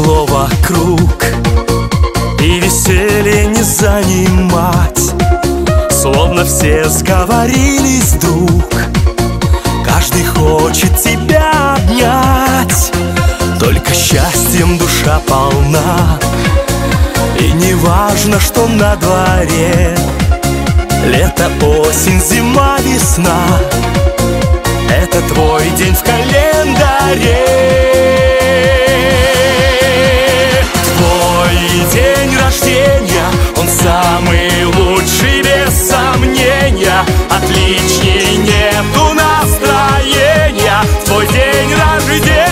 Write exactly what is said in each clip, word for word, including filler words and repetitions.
светло вокруг, и веселье не занимать. Словно все сговорились вдруг, каждый хочет тебя обнять. Только счастьем душа полна, и не важно, что на дворе. Лето, осень, зима, весна — это твой день в календаре. Твой день рождения, он самый лучший, без сомнения. Отличней нету настроения в твой день рождения.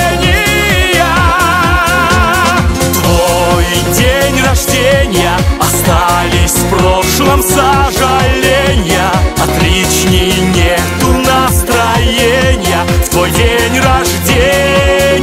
Твой день рождения, остались в прошлом сожаления. Отличней нету настроения в твой день рождения.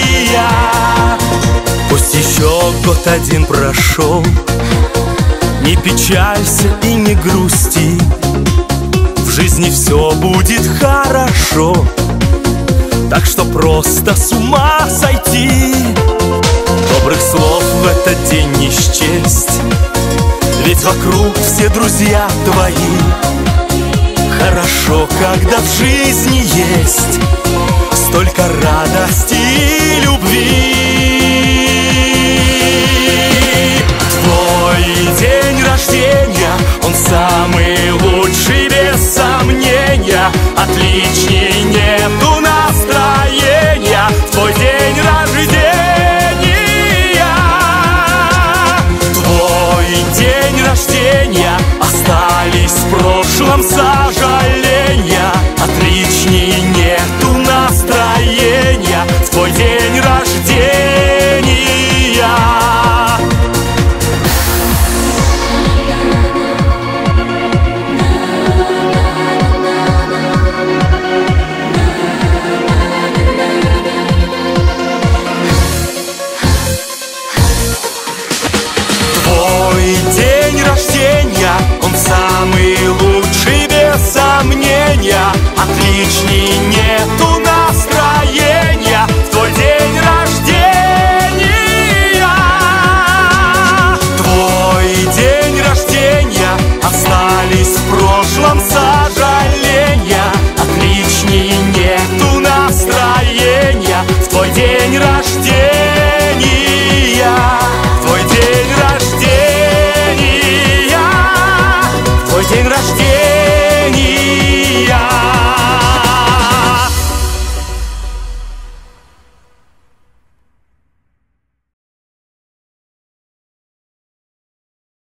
Пусть еще год один прошел, не печалься и не грусти, в жизни все будет хорошо. Так что просто с ума сойти, добрых слов в этот день не счесть, ведь вокруг все друзья твои. Хорошо, когда в жизни есть столько радости и любви. Твой день рождения, он самый лучший, без сомнения. Отличней нету настроения в твой день рождения. Твой день рождения, остались в прошлом сожаления. Отличней нету настроения в твой день рождения. Твой день рождения, он самый лучший, без сомнения. Отличней